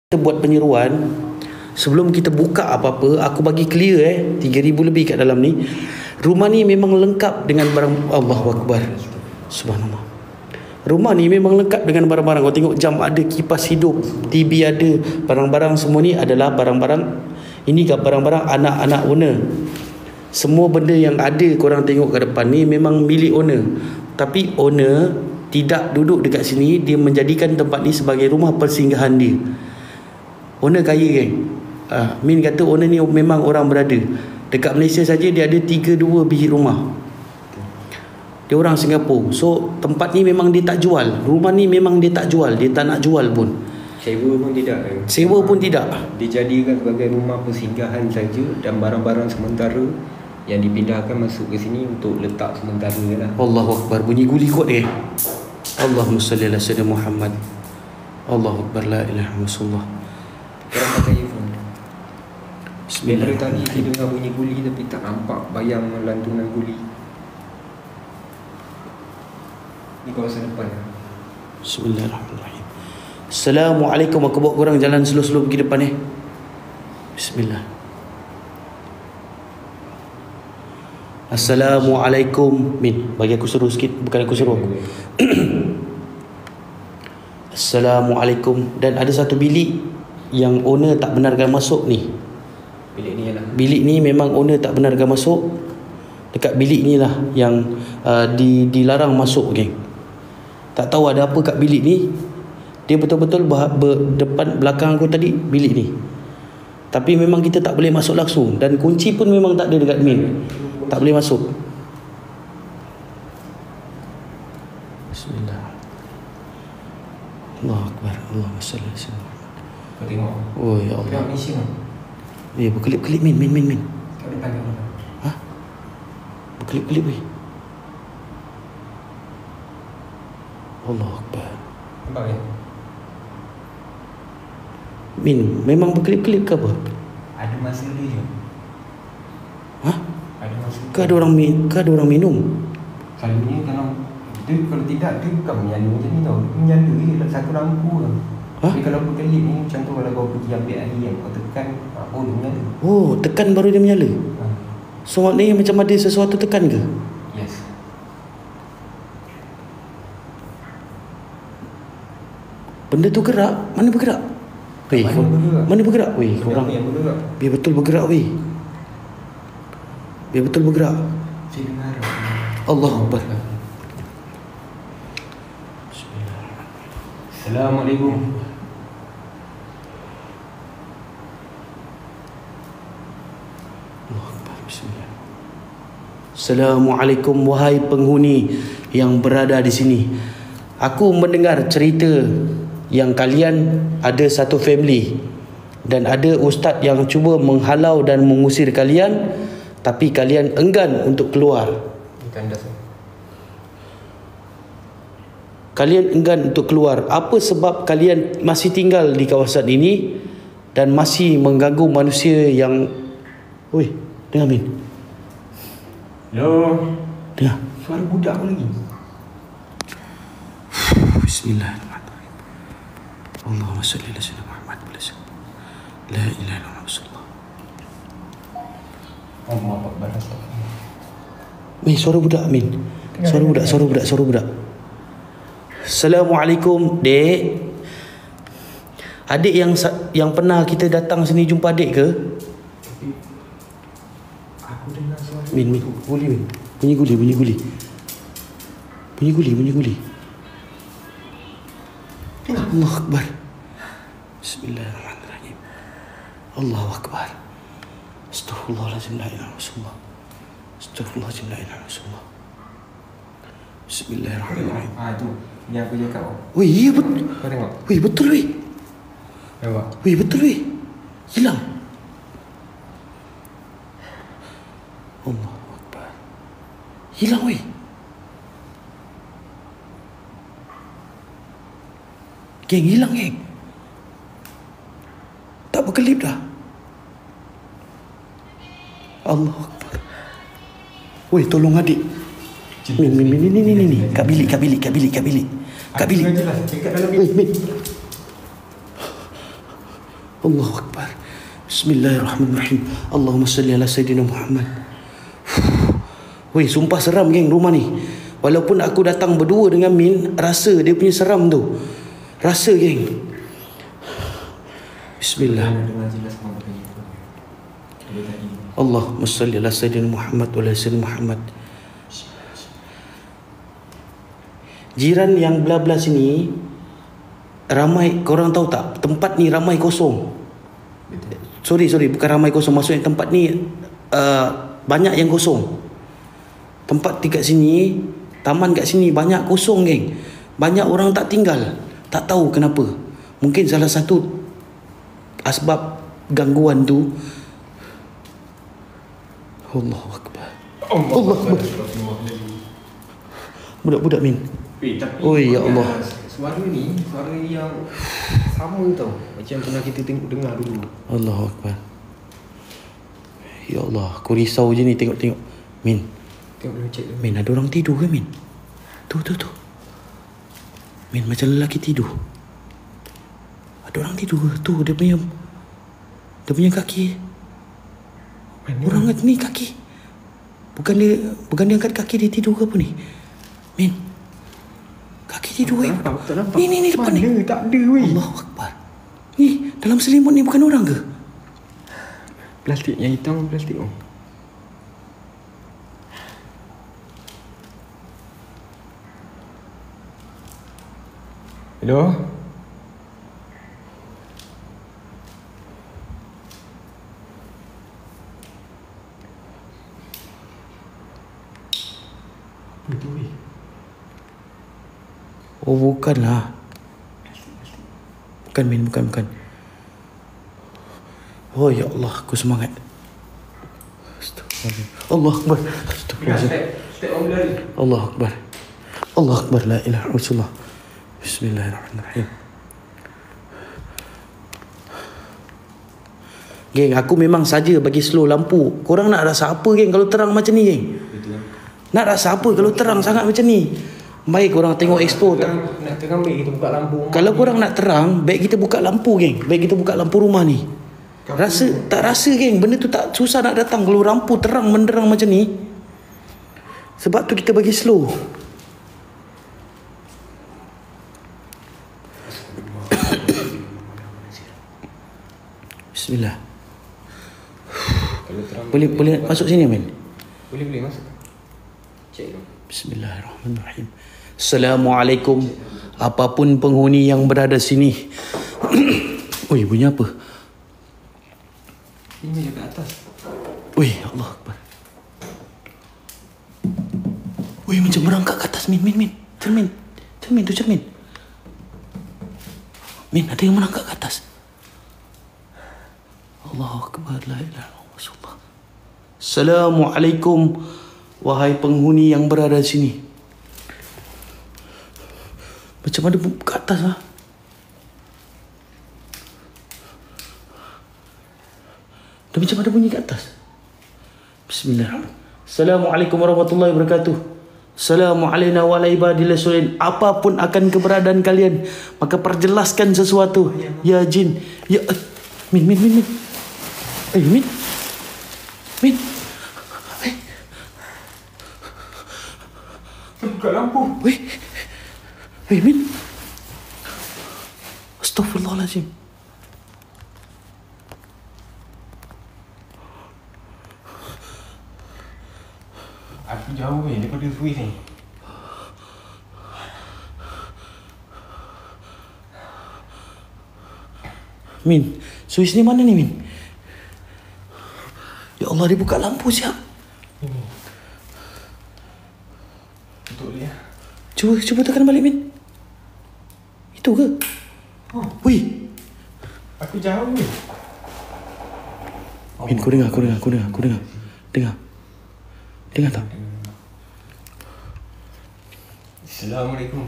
kita buat penyeruan, sebelum kita buka apa-apa, aku bagi clear 3,000 lebih kat dalam ni. Rumah ni memang lengkap dengan barang. Allahu Akbar, subhanallah. Rumah ni memang lengkap dengan barang-barang. Kau tengok jam ada, kipas hidup, TV ada, barang-barang semua ni adalah barang-barang. Ini kan barang-barang anak-anak owner. Semua benda yang ada korang tengok kat depan ni memang milik owner. Tapi owner tidak duduk dekat sini, dia menjadikan tempat ni sebagai rumah persinggahan dia. Owner kaya kan. Min kata owner ni memang orang berada. Dekat Malaysia saja dia ada 32 biji rumah. Dia orang Singapura. So tempat ni memang dia tak jual. Rumah ni memang dia tak jual. Dia tak nak jual pun. Sewa pun tidak. Sewa pun tidak. Dijadikan sebagai rumah persinggahan saja. Dan barang-barang sementara yang dipindahkan masuk ke sini untuk letak sementara lah. Allahu Akbar. Bunyi guli kot dia. Allahumma salli ala sayyidina Muhammad. Allahu Akbar, la ilaha illallah. Korang pakai earphone. Bismillah. Daripada tadi kita dengar bunyi guli tapi tak nampak bayang lantunan guli. Ni kawasan depan. Bismillahirrahmanirrahim. Assalamualaikum. Aku bawa korang jalan slow-slow pergi depan ni. Bismillah. Assalamualaikum. Min, bagi aku suruh sikit. Bukan aku suruh. Assalamualaikum. Dan ada satu bilik yang owner tak benarkan masuk ni. Bilik ni lah. Bilik ni memang owner tak benarkan masuk. Dekat bilik ni lah yang dilarang masuk, geng. Tak tahu ada apa kat bilik ni. Dia betul-betul depan belakang aku tadi bilik ni. Tapi memang kita tak boleh masuk langsung. Dan kunci pun memang tak ada dekat Min. Tak boleh masuk. Bismillah. Allahu Akbar. Allahumma salli ala sayyidina. Kau tengok. Oh ya Allah. Tengok Malaysia. Berkelip-kelip Min. Kat depan ni. Ha? Berkelip-kelip weh. Allahu Akbar. Nampak kan? Min, memang berkelip-kelip ke apa? Ada masa dia je. Ha? Ada masa. Ke ada orang minum? Selalunya kalau tidak dia bukan menyala macam ni tau. Dia menyala je satu lampu lah. Tapi kalau berkelip ni macam tu, kalau kau pergi ambil air yang kau tekan, oh dia menyala. Oh, tekan baru dia menyala. So maknanya macam ada sesuatu tekan ke? Yes. Benda tu gerak? Mana bergerak? Weh, mana bergerak? Weh, korang yang bergerak. biar betul bergerak weh. Biar betul bergerak. Saya dengar. Allahu Akbar. Assalamualaikum. Allahu Akbar. Bismillah. Assalamualaikum wahai penghuni yang berada di sini. Aku mendengar cerita yang kalian ada satu family dan ada ustaz yang cuba menghalau dan mengusir kalian, tapi kalian enggan untuk keluar. Kalian enggan untuk keluar. Apa sebab kalian masih tinggal di kawasan ini dan masih mengganggu manusia yang... Oi, dengar Min. Hello. Dengar. Suara budak lagi. Bismillahirrahmanirrahim. Allahumma salli ala sayyidina Muhammad wa ala sallam. La ilaha illallah rasulullah. Allah Akbar. Min, suara budak Min. Suara budak. Assalamualaikum, dek. Adik yang pernah kita datang sini jumpa adik ke? Aku dengar suara. Min. Guli Min. Bunyi guli. Allahu Akbar. Bismillahirrahmanirrahim. Allahu Akbar. Astaghfirullahaladzim, la ilaha illallah. Astaghfirullahaladzim, la ilaha illallah. Bismillahirrahmanirrahim. Tu yang aku cakap. Weh, iya betul. Kau tengok. Weh, betul weh. Nampak? Weh, betul weh. Hilang. Allahu Akbar. Hilang weh. Geng, hilang geng. Tak berkelip dah. Allahu Akbar. Weh, tolong adik. Min. Kat bilik. Kat bilik. Dekat dalam Weh, Min. Allahu Akbar. Bismillahirrahmanirrahim. Allahumma salli ala Sayyidina Muhammad. Weh, sumpah seram geng rumah ni. Walaupun aku datang berdua dengan Min, rasa dia punya seram tu. Rasa geng. Bismillah. Allahumma salli ala Sayyidina Muhammad wa ala Sayyidina Muhammad. Jiran yang belah-belah sini ramai, korang tahu tak? Tempat ni ramai kosong. Sorry, bukan ramai kosong. Maksudnya tempat ni banyak yang kosong. Tempat dekat sini, taman kat sini banyak kosong geng. Banyak orang tak tinggal. Tak tahu kenapa. Mungkin salah satu asbab gangguan tu. Allahu Akbar. Allahu Akbar. Budak-budak Min. Oi ya Allah. Suara ni suara yang sama tau, macam pernah kita dengar dulu. Allahu Akbar. Ya Allah, aku risau je ni tengok-tengok. Min. Tengok dulu, cek dulu. Min, ada orang tidur ke Min? Tu. Min, macam lelaki tidur. Ada orang tidur ke? Tu dia punya kaki. Mana? Orang ni kaki. Bukan dia angkat kaki, dia tidur ke apa ni? Min. Kaki tidur weh. Tak nampak. Ni depan ni. Mana? Tak ada weh. Allahu Akbar. Ni dalam selimut ni bukan orang ke? Plastik yang hitam, plastik tu. Hello? Apa tu weh? Oh bukanlah. Bukan Min, bukan. Oh ya Allah, aku semangat. Astagfirullah. Allah Akbar. Astagfirullah. Step on lari. Allah Akbar. Allah Akbar, la ilaha illallah. Bismillahirrahmanirrahim. Geng, aku memang saja bagi slow lampu. Korang nak rasa apa geng kalau terang macam ni geng? Nak rasa apa kalau terang sangat macam ni? Baik korang tengok expo. Nak terang baik kita buka lampu. Kalau korang nak terang, baik kita buka lampu geng. Baik kita buka lampu rumah ni. Tak rasa geng, benda tu tak susah nak datang kalau lampu terang menderang macam ni. Sebab tu kita bagi slow. Bismillah. Kalau terang Boleh masuk sini Amin? Boleh masuk. Cek dulu. Bismillahirrahmanirrahim. Assalamualaikum. Apapun penghuni yang berada sini. Oi, bunyi apa? Ini dekat atas. Oi, Allah Akbar. Oi, macam merangkak ke atas Min. Cermin tu cermin. Min, ada yang merangkak ke atas. Allahu Akbar, la ilaha illallah. Assalamualaikum. Wahai penghuni yang berada di sini. Macam ada ke atas lah. Dan macam ada bunyi ke atas. Bismillahirrahmanirrahim. Assalamualaikum warahmatullahi wabarakatuh. Assalamualaikum warahmatullahi wabarakatuh. Apapun akan keberadaan kalian, maka perjelaskan sesuatu. Ya jin. Ya Min. Min. Buka lampu. Weh, Min. Astaghfirullahaladzim. Aku jauh daripada suis ni. Min, suis ni mana ni Min? Ya Allah, dia buka lampu siap. Ini. Tutup dia. Cuba tekan balik Min. Itu ke? Oh. Wih. Aku jauh ni. Min, kau dengar. Dengar tak? Assalamualaikum.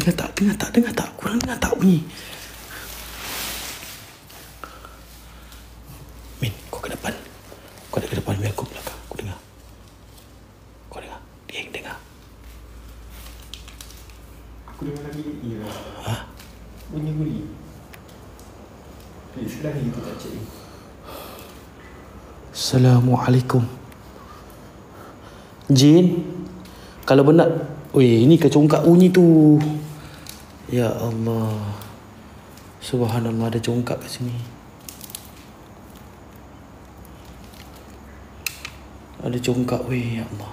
Dengar tak? Kurang dengar tak bunyi? Sebelah ni kita tak cek. Assalamualaikum. Jin, kalau benar, ini kecongkak bunyi tu. Ya Allah. Subhanallah, ada congkak kat sini. Ada congkak, ya Allah.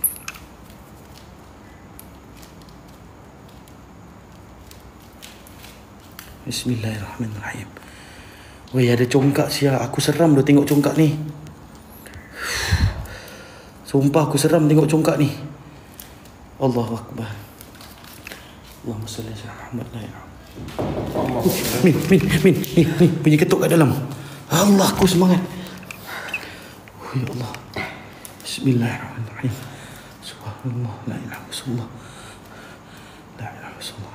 Bismillahirrahmanirrahim. Ada congkak sia. Aku seram dah tengok congkak ni. Sumpah aku seram tengok congkak ni. Allahu Akbar. Allahumma salli ala Muhammad la ilaha. Min. Ni bunyi ketuk kat dalam. Allah, aku semangat. Ya Allah. Bismillahirrahmanirrahim. Subhanallah la ilaha illallah. La ilaha illallah.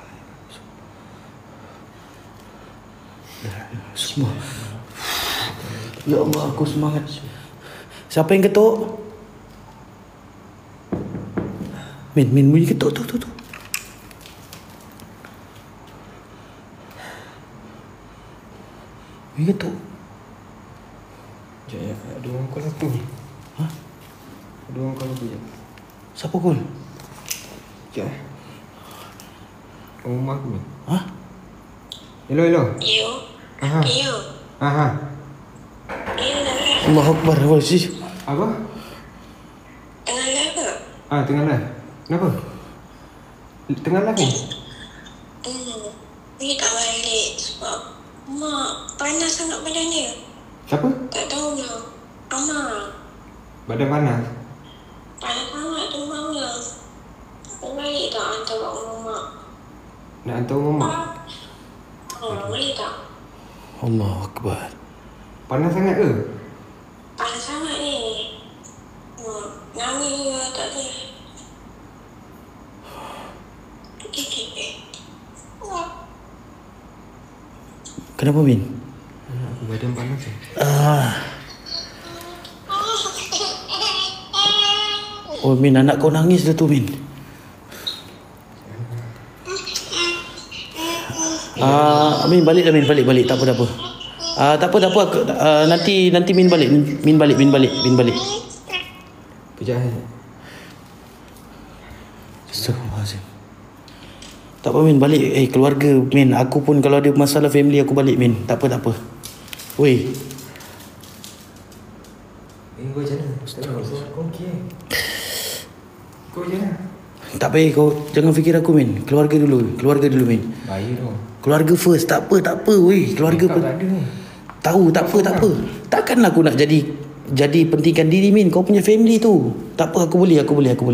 Semua. Ya Allah, aku semangat. Siapa yang ketuk? Min bunyi ketuk tu. Bunyi ketuk. Sekejap ya, ada orang call aku ni. Ha? Ada orang call aku je. Siapa call? Sekejap eh. Rumah aku ni. Ha? Hello. Yo. Aha. Yo. Aha. Yo. Allahu Akbar. Apa? Tengah live ke? Tengah live. Kenapa? Tengah live ni? Ni tak balik sebab mak panas sangat badan dia. Siapa? Tak tahu lah. Amak. Badan panas. Panas sangat tumbangnya. Aku balik tak hantar kat rumah mak? Nak hantar rumah mak? Boleh tak? Allahu Akbar. Panas sangat ke? Panas sangat ni. Nangis juga tak ada. Kenapa, Min? Aku badan panas je. Min, anak kau nangis dah tu, Min. Min balik dah, Min. Balik. Tak apa. Tak apa. Nanti Min balik. Min balik. Kejap eh. Astagfirullahaladzim. Tak apa, Min, balik. Keluarga, Min. Aku pun kalau ada masalah family aku balik, Min. Tak apa. Weh. Kau macam mana? Kau okey? Kau macam mana? Tak payah kau jangan fikir aku, Min. Keluarga dulu, Min. Baik tu. Keluarga first. Tak apa, weh. Keluarga Kau tak ada ni. tahu, tak apa. Takkanlah aku nak jadi pentingkan diri, Min. Kau punya family tu. Tak apa, aku boleh.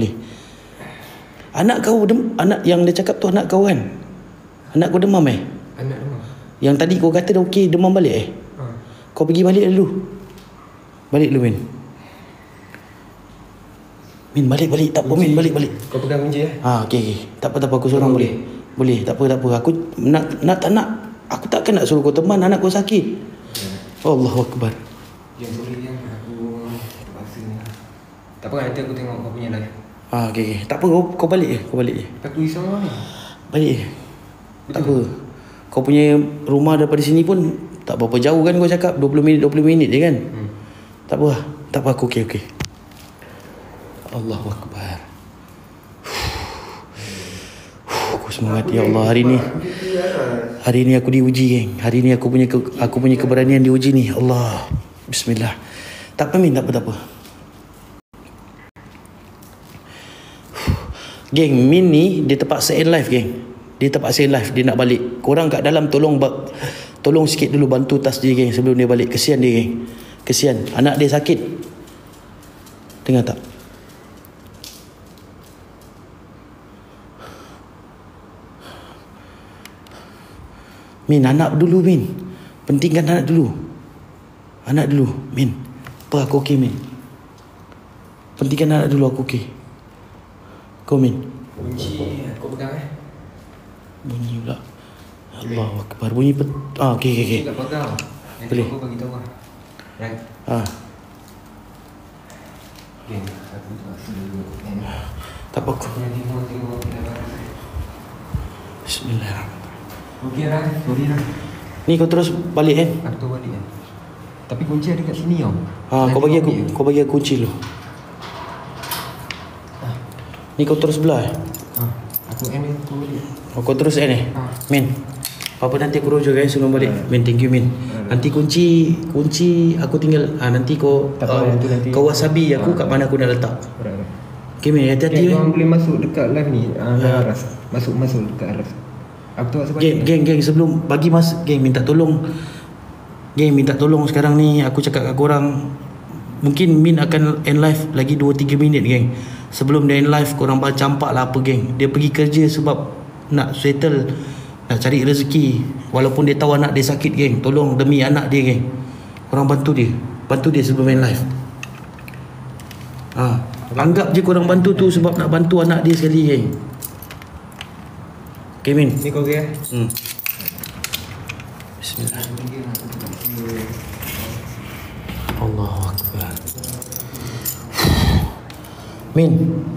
Anak kau anak yang dia cakap tu anak kau kan? Anak kau demam Anak demam. Yang tadi kau kata dah okey, demam balik Kau pergi balik dulu. Balik dulu, Min. Min, balik. Tak apa, Min, balik. Kau pegang kunci Okey. Tak apa, aku seorang boleh. Boleh, tak apa. Aku tak nak. Aku takkan nak suruh kau teman anak kau sakit. Allahu Akbar. Yang boleh yang aku terpaksa ni. Tak apa, nanti aku tengok kau punya live. Okey. Tak apa, kau balik je. Aku risau ni. Balik je. Tak apa. Kau punya rumah daripada sini pun tak berapa jauh kan, kau cakap 20 minit je kan? Tak apa, aku okey. Allahu Akbar. Aku semangat, ya Allah. Hari ni aku diuji, geng. Hari ni aku punya keberanian diuji ni. Allah. Bismillah. Tak apa, Min. Tak apa. Geng, Min ni dia terpaksa end live, geng. Dia nak balik. Korang kat dalam tolong sikit dulu, bantu tas dia, geng, sebelum dia balik. Kesian dia, geng. Kesian. Anak dia sakit. Dengar tak? Min, anak dulu, Min. Pentingkan anak dulu, Min. Apa aku okey, Min? Pentingkan anak dulu, aku okey. Kau, Min. Kunci aku pegang Bunyi pula. Allahu Akbar. Bunyi okey. Tak pegang. Boleh. Aku bagi tahu Right. Okay, aku terpaksa dulu. Tak apa aku. Tengok. Bismillahirrahmanirrahim. Okey lah. Sorry lah. Ni kau terus balik kan? Aku tu balik kan. Tapi kunci ada kat sini tau. Kau bagi aku kunci dulu. Ni kau terus belah eh? Aku end dia, aku balik. Kau terus end eh? Min, apa nanti aku rojo guys sebelum balik. Min, thank you Min. Nanti kunci aku tinggal nanti kau kau wasabi aku kat mana aku nak letak. Okay Min, hati-hati Kau boleh masuk dekat live ni. Aras. Masuk dekat Aras. Aku tahu sebab geng sebelum bagi mas geng minta tolong sekarang ni aku cakap kat korang, mungkin Min akan end live lagi 2-3 minit geng. Sebelum dia end live korang campak lah apa geng. Dia pergi kerja sebab nak settle, nak cari rezeki, walaupun dia tahu anak dia sakit geng. Tolong demi anak dia geng, korang bantu dia sebelum end live. Anggap je korang bantu tu sebab nak bantu anak dia sekali geng. Okay Min, ni kau okay? Bismillah. Allahu Akbar. Min,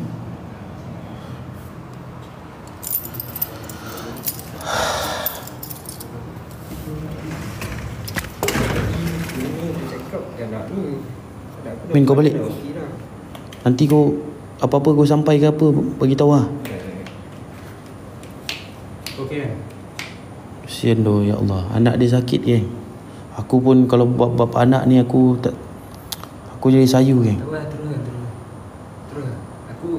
Min kau balik. Nanti kau apa-apa kau sampai ke apa bagi tahu lah. Okey. Kesian doh ya Allah. Anak dia sakit geng. Aku pun kalau bab anak ni aku jadi sayu geng. Terus. Aku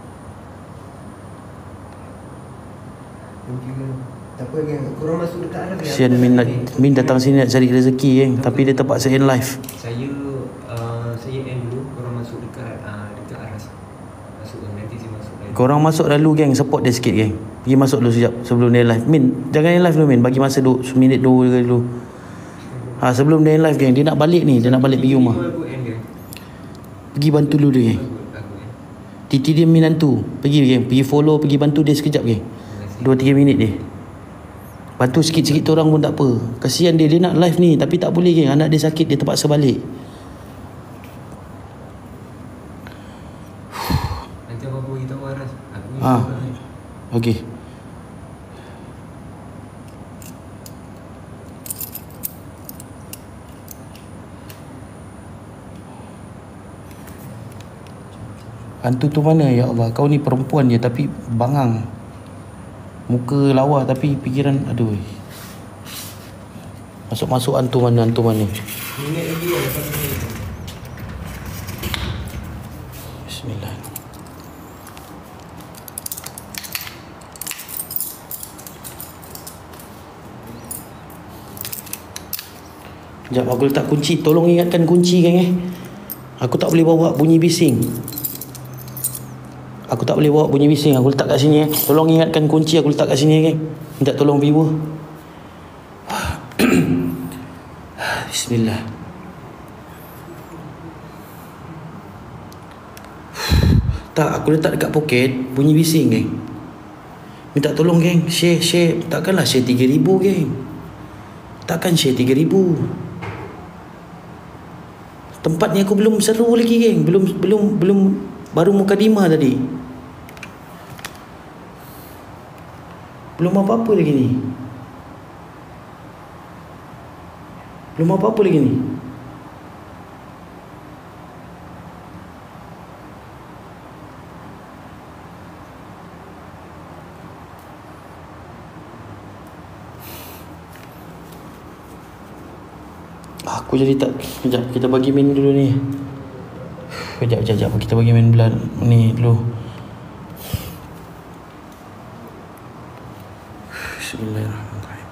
tak apa geng. Korang masuk dekat Aras. Kesian Min datang sini nak cari rezeki geng, tapi dia terpaksa end live. Saya end dulu. Korang masuk dekat Aras. Masuk nanti saya masuk live. Korang masuk dulu geng, support dia sikit geng. Pergi masuk dulu sekejap sebelum dia live. Min, jangan end live dulu Min, bagi masa minit 2 dulu. Sebelum dia end live geng, dia nak balik pergi rumah. Pergi bantu dulu dia geng. Titi dia minantu. Pergi geng, pergi follow, pergi bantu dia sekejap geng. 2-3 minit dia. Bantu sikit-sikit tu orang pun tak apa. Kasihan dia nak live ni tapi tak boleh geng. Anak dia sakit, dia terpaksa balik. Nanti apa-apa beritahu Aras. Okey. Hantu tu mana ya Allah? Kau ni perempuan je tapi bangang. Muka lawa tapi fikiran aduh. Masuk hantu mana? Minit lagi lah lepas ni. Bismillah. Sekejap aku letak kunci. Tolong ingatkan kunci geng Aku tak boleh bawa bunyi bising. Aku letak kat sini Tolong ingatkan kunci aku letak kat sini geng. Minta tolong viewer. Bismillah. Tak, aku letak dekat poket. Bunyi bising geng. Minta tolong geng. Share. Takkanlah share 3,000 geng. Takkan share 3,000. Tempat ni aku belum seru lagi geng. Belum baru mukadimah tadi. Belum apa-apa lagi ni. Aku jadi tak. Sekejap, kita bagi Min dulu ni. Sekejap. Kita bagi Min belah ni dulu. Bismillahirrahmanirrahim.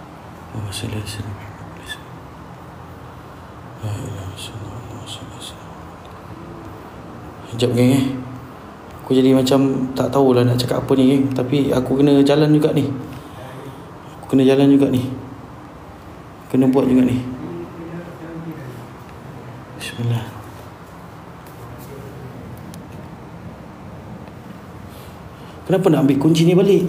Sekejap geng Aku jadi macam tak tahulah nak cakap apa ni geng. Tapi aku kena jalan juga ni. Kena buat juga ni. Bismillah. Kenapa nak ambil kunci ni balik?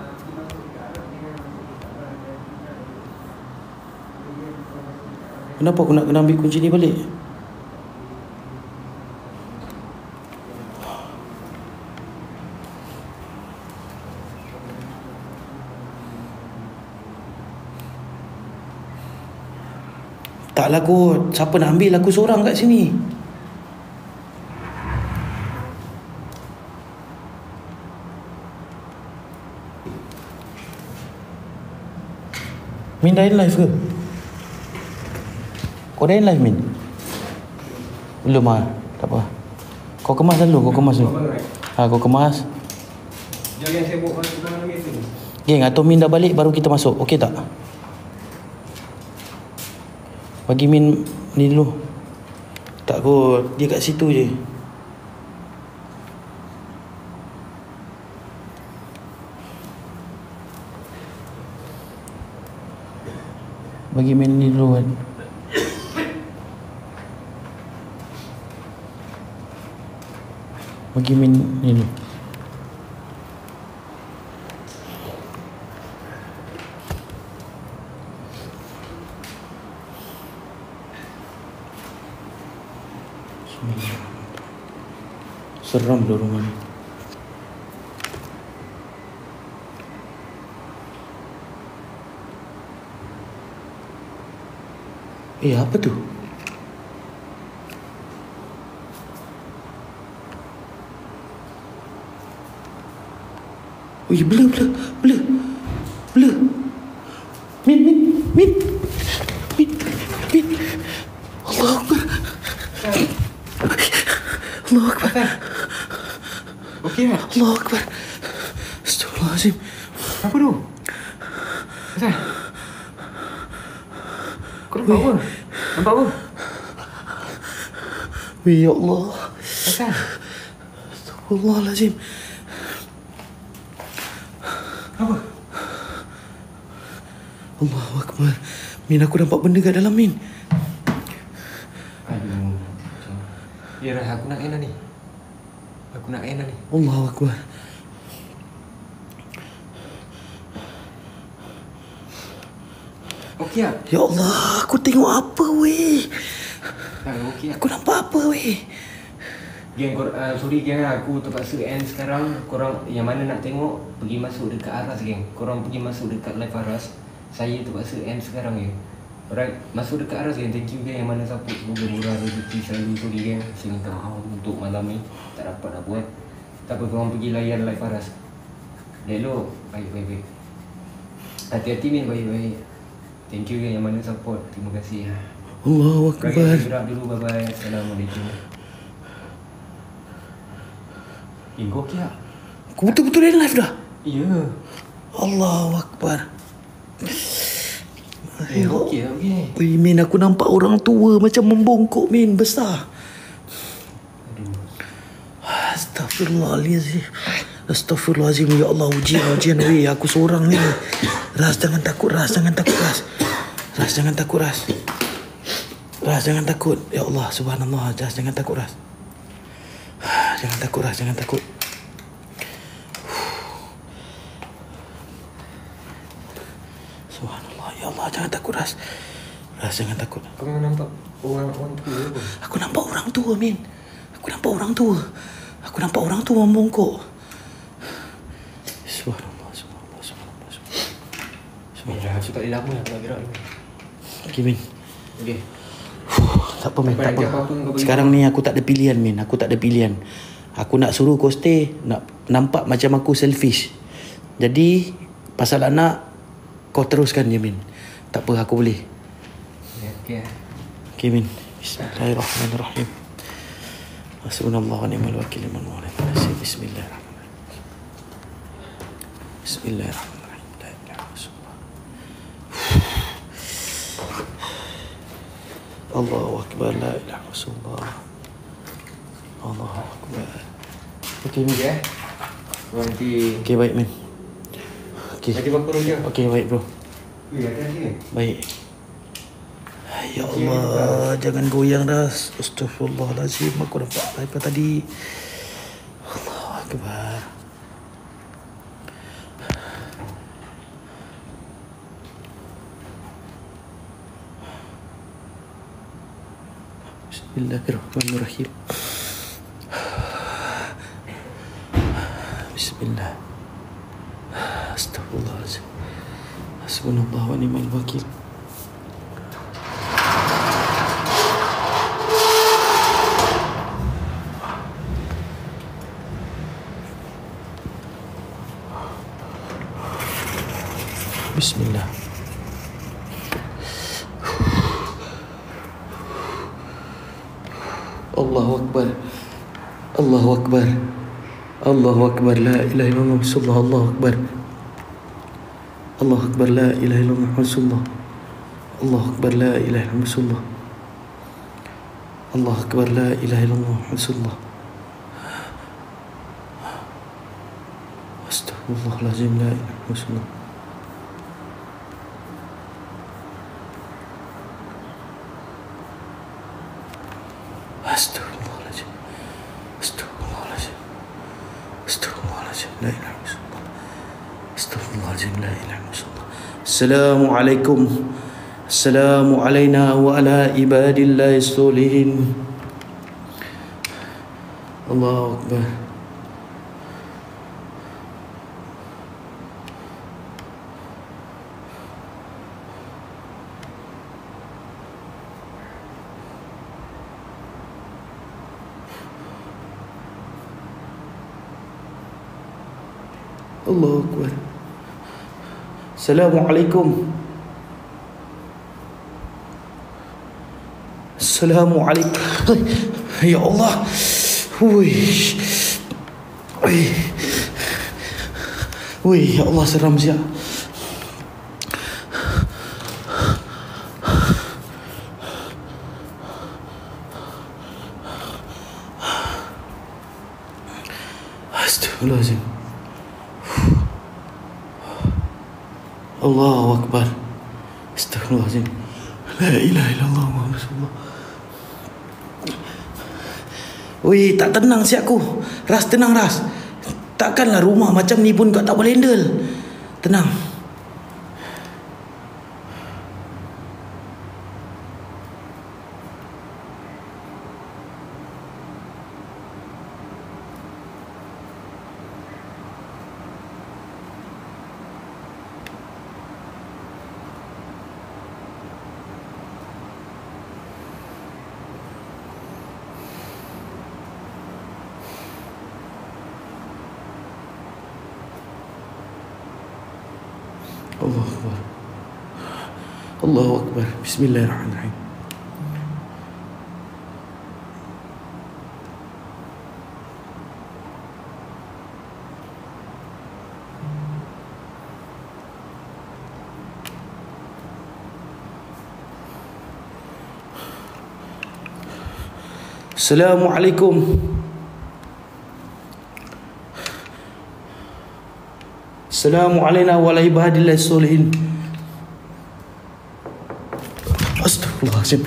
Kenapa aku nak kena ambil kunci ni balik? Taklah kot. Siapa nak ambil aku seorang kat sini? Min dah in live ke? Kau dah in live, Min? Belum ah. Tak apa. Kau kemas dulu, kau kemas dulu. Kau kemas. Jangan saya bawa masuk dalam lagi tu. Geng, atau Min dah balik baru kita masuk. Okey tak? Bagi Min ni dulu. Tak kot. Dia kat situ je. Bagi Min ni dulu kan. Bagi Min ni dulu. Seram dah rumah ni. Apa tu? Blur. Min. Allah Akbar. Allah Akbar. Okey tak? Allah Akbar. Astagfirullahaladzim. Apa tu? Asal? Kau nampak apa? Nampak apa? Ya Allah. Asal? Astagfirullahaladzim. Apa? Allahu Akbar. Min, aku nampak benda kat dalam, Min. Aduh. Ya dah, aku nak enak ni. Allahu Akbar. Okey tak? Ya Allah, aku tengok apa weh? Tak, okey tak? Aku nampak apa weh? Geng, sorry geng, aku terpaksa end sekarang. Korang yang mana nak tengok, pergi masuk dekat Aras geng. Korang pergi masuk dekat live Aras. Saya terpaksa end sekarang geng. Alright, masuk dekat Aras geng. Thank you geng yang mana support. Semoga murah rezeki selalu. Sorry geng, saya minta maaf untuk malam ni tak dapat nak buat. Tak apa, korang pergi layan live Aras. Hello, baik. Hati-hati ni, baik. Thank you geng yang mana support. Terima kasih. Allahu Akbar. Kita gerak dulu, bye-bye. Assalamualaikum. Kau okey tak? Aku betul-betul dah live dah? Ya. Allahu Akbar. Okey tak? Okey. Ui, Min, aku nampak orang tua macam membongkok, Min, besar. Astagfirullahaladzim. Astagfirullahaladzim. Ya Allah, ujian weh. Aku seorang ni. Ras, jangan takut, Ras. Jangan takut, Ras. Ras, jangan takut, Ras. Ras, jangan takut. Ya Allah, subhanallah. Ras, jangan takut, Ras. Jangan takut, Ras. Jangan takut. Subhanallah. Ya Allah, jangan takut, Ras. Ras, jangan takut. Kau nampak orang tua apa? Aku nampak orang tua, Min. Aku nampak orang tua membongkok. Subhanallah. Dah, aku tak boleh lama nak gerak ni. Okey, Min. Okey. Tak apa, Min. Tak Apa apa. pun kau bagi Sekarang ni aku tak ada pilihan, Min. Aku tak ada pilihan. Aku nak suruh kau stay, nak nampak macam aku selfish. Jadi, pasal anak, kau teruskan je, Min. Tak apa, aku boleh. Okey. Okey, Min. Bismillahirrahmanirrahim. Hasbunallahu wa ni'mal wakil liman wala nasi. Bismillahirrahmanirrahim. Bismillahirrahmanirrahim. La ilaha illallah. Allahu Akbar. La ilaha illallah. Allahu Akbar. Okey, Min. Nanti. Okey, baik, Min. Okey. Nanti berapa roja? Okey, baik, bro. Ya, ada sini. Baik. Ya Allah, jangan goyang dah. Astaghfirullahaladzim. Aku nampak apa tadi. Allahu Akbar. Bismillahirrahmanirrahim. Bismillah. Astaghfirullahaladzim. Hasbunallahu wa ni'mal wakil. Bismillah. Allahu Akbar. Allahu Akbar. Allahu Akbar. La ilaha illallah Rasulullah. Allahu Akbar. Allahu Akbar. La ilaha illallah Rasulullah. Allahu Akbar. La ilaha illallah Rasulullah. Allahu Akbar. La ilaha illallah Rasulullah. Astaghfirullahalazim. La ilaha illallah Rasulullah. Astaghfirullahalazim. Astaghfirullahalazim. Astaghfirullahalazim. La ilaha illallah. Astaghfirullahalazim. La ilaha illallah. Assalamualaikum. Assalamu alayna wa ala ibadillahi sholihin. Allahu Akbar. Allahu Akbar. Assalamualaikum. Assalamualaikum. Ya Allah. Wih. Ya Allah, seram siap. Astagfirullahaladzim. Allahu Akbar. Astaghfirullahaladzim. La ilaha illallah Muhammad Rasulullah. Wih, tak tenang si aku. Ras, tenang Ras. Takkanlah rumah macam ni pun kau tak boleh handle. Tenang. Allahu Akbar. Allahu Akbar. Bismillahirrahmanirrahim. Assalamualaikum. Assalamu alayna wa ala ibadillahi sholihin. Astagfirullahaladzim.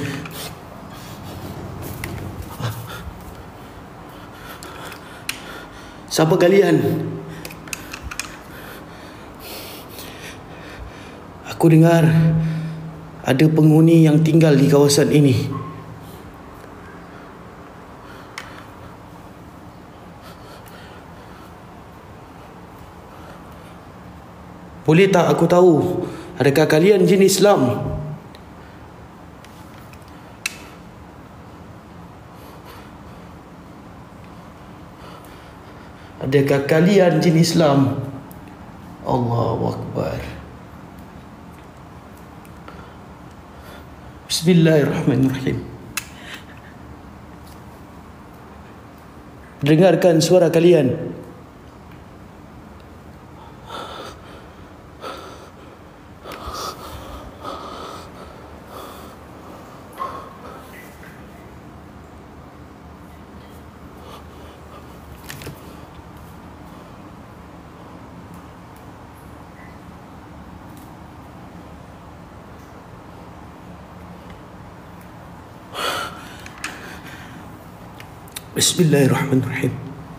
Siapa kalian? Aku dengar ada penghuni yang tinggal di kawasan ini. Boleh tak aku tahu, adakah kalian jin Islam? Adakah kalian jin Islam? Allahu Akbar. Bismillahirrahmanirrahim. Dengarkan suara kalian. Bismillahirrahmanirrahim.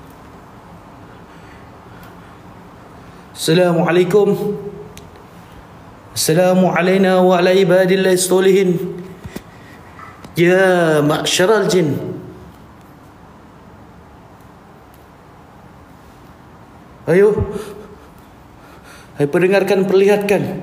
Assalamualaikum. Assalamu alayna wa ala ibadillahi sholihin. Ya ma'syaral jin. Ayo. Hai pendengarkan, perlihatkan.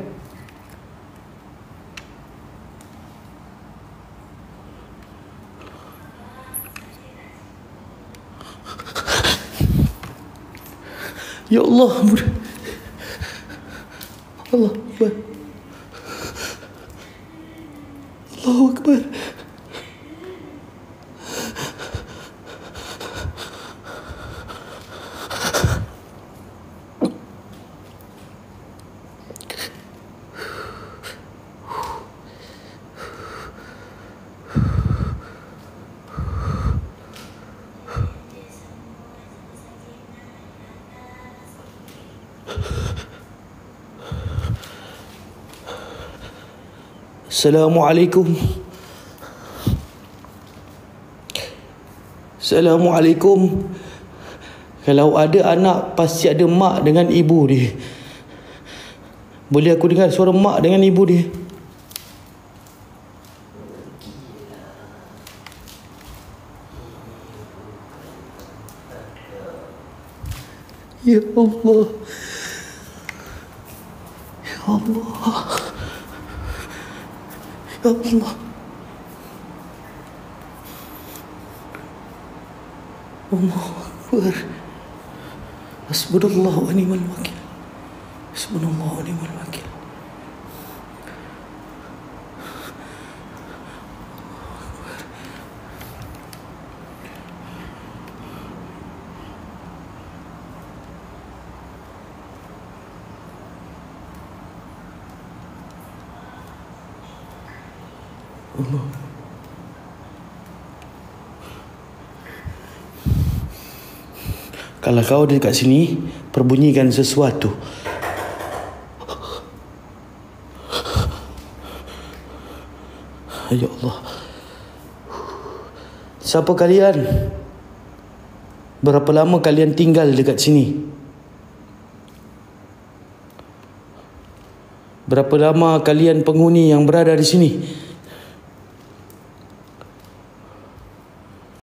Ya Allah, Allah Akbar. Allahu Akbar. Assalamualaikum. Assalamualaikum. Kalau ada anak, pasti ada mak dengan ibu dia. Boleh aku dengar suara mak dengan ibu dia? Ya Allah. Ya Allah. Ya Allah. Allahu Akbar. Hasbunallah wa ni'mal wakil. Hasbunallah wa ni'mal wakil. Allah. Kalau kau dekat sini, perbunyikan sesuatu. Ya Allah. Siapa kalian? Berapa lama kalian tinggal dekat sini? Berapa lama kalian penghuni yang berada di sini?